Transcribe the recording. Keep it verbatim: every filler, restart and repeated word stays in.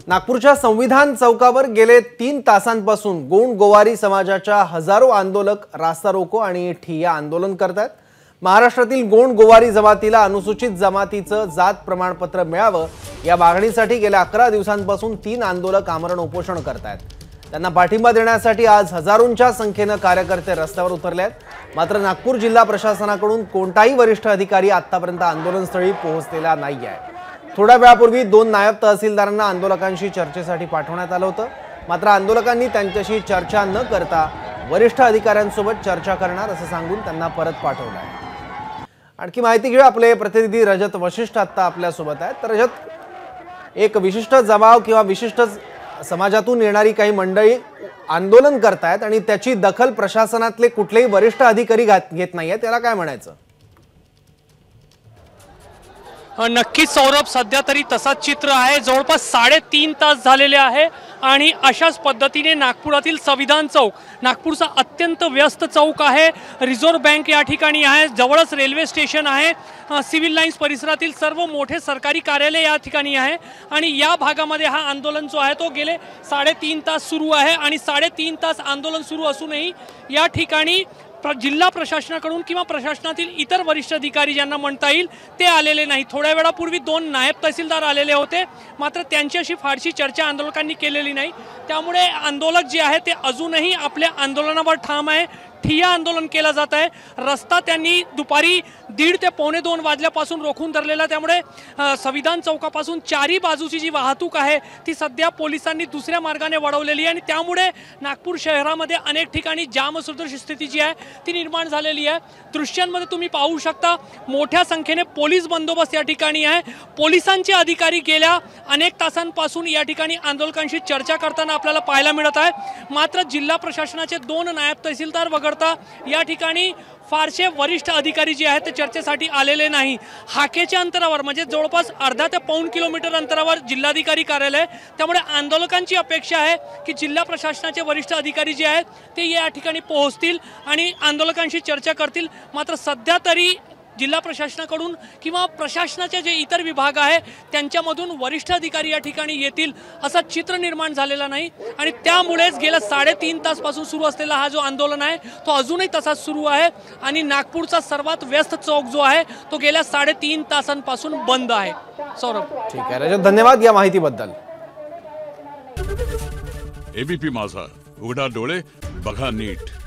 नागपूरच्या संविधान चौकावर गेले तीन तासांपासून गोंड गोवारी समाजाच्या हजारो आंदोलक रास्ता रोको आणि ठिय्या आंदोलन करतात। महाराष्ट्रातील गोंड गोवारी जमातीला अनुसूचित जमातीचं जात प्रमाणपत्र मिळावं या मागणीसाठी गेल्या अकरा दिवसांपासून तीन आंदोलक आमरण उपोषण करतात। त्यांना पाठिंबा देण्यासाठी आज हजारोंच्या संख्येने कार्यकर्ते रस्त्यावर उतरले आहेत। मात्र नागपूर जिल्हा प्रशासनाकडून कोणताही वरिष्ठ अधिकारी आतापर्यंत आंदोलनस्थळी पोहोचलेला नाही आहे। थोड्या वेळापूर्वी दोन नायब तहसीलदारांना आंदोलकांशी चर्चेसाठी पाठवण्यात आलं होतं। मात्र आंदोलकांनी त्यांच्याशी चर्चा न करता वरिष्ठ अधिकाऱ्यांसोबत चर्चा करणार असं सांगून त्यांना परत पाठवलं आहे। आणखी माहिती घेऊ, आपले प्रतिनिधी रजत वशिष्ठ आता आपल्या सोबत आहेत। तर रजत, एक विशिष्ट जमाव किंवा विशिष्ट समाजातून येणारी काही मंडळी आंदोलन करतायत आणि त्याची दखल प्रशासनातले कुठलेही वरिष्ठ अधिकारी घेत नाहीयेत, त्याला काय म्हणायचं? नक्कीच सौरभ, सध्या तरी तसाच चित्र आहे। जवळपास साडेतीन तास झालेले आहे आणि अशाच पद्धतीने नागपुरातील संविधान चौक, नागपूरचा अत्यंत व्यस्त चौक आहे। रिझर्व्ह बँक या ठिकाणी आहे, जवळच रेल्वे स्टेशन आहे, सिव्हिल लाईन्स परिसरातील सर्व मोठे सरकारी कार्यालय या ठिकाणी आहे आणि या भागामध्ये हा आंदोलन जो आहे तो गेले साडेतीन तास सुरू आहे आणि साडेतीन तास आंदोलन सुरू असूनही या ठिकाणी जिल्हा प्रशासनाकडून किंवा प्रशासनातील इतर वरिष्ठ अधिकारी ज्यांना म्हणता येईल ते आलेले नाही। थोड्या वेळापूर्वी दोन नायब तहसीलदार आलेले होते, मात्र त्यांच्याशी फारशी चर्चा आंदोलकांनी केलेली नाही। त्यामुळे आंदोलक जे आहे ते अजूनही आपल्या आंदोलनावर ठाम आहे। ठिय्या आंदोलन केलं जात आहे। रस्ता त्यांनी दुपारी दीड ते पावणे दोन वाजल्यापासून रोखून धरलेला, त्यामुळे संविधान चौकापासून चारी बाजूची जी वाहतूक आहे ती सध्या पोलिसांनी दुसऱ्या मार्गाने वळवलेली आहे आणि त्यामुळे नागपूर शहरामध्ये अनेक ठिकाणी जामसदृश स्थिती जी आहे ती निर्माण झालेली आहे। दृश्यांमध्ये तुम्ही पाहू शकता मोठ्या संख्येने पोलीस बंदोबस्त या ठिकाणी आहे। पोलिसांचे अधिकारी गेल्या अनेक तासांपासून या ठिकाणी आंदोलकांशी चर्चा करताना आपल्याला पाहायला मिळत आहे। मात्र जिल्हा प्रशासनाचे दोन नायब तहसीलदार वगळता या ठिकाणी फारसे वरिष्ठ अधिकारी जे आहेत ते चर्चेसाठी आलेले नाही। हाकेच्या अंतरावर म्हणजे जवळपास अर्धा ते पाऊण किलोमीटर अंतरावर जिल्हाधिकारी कार्यालय, त्यामुळे आंदोलकांची अपेक्षा आहे की जिल्हा प्रशासनाचे वरिष्ठ अधिकारी जे आहेत ते या ठिकाणी पोहोचतील आणि आंदोलकांशी चर्चा करतील। मात्र सध्या तरी जिल्हा प्रशासनाकडून किंवा प्रशासनाचे जे इतर विभाग आहे त्यांच्यामधून वरिष्ठ अधिकारी या ठिकाणी येतील असं चित्र निर्माण झालेलं नाही आणि त्यामुळेच गेल्या साडेतीन तासपासून सुरू असलेला हा जो आंदोलन आहे तो अजूनही तसाच सुरू आहे आणि नागपूरचा सर्वात व्यस्त चौक जो आहे तो गेल्या साडेतीन तासांपासून बंद आहे। सौरभ, ठीक आहे रजत, धन्यवाद या माहितीबद्दल। एबीपी माझा, उघडा डोळे बघा नीट।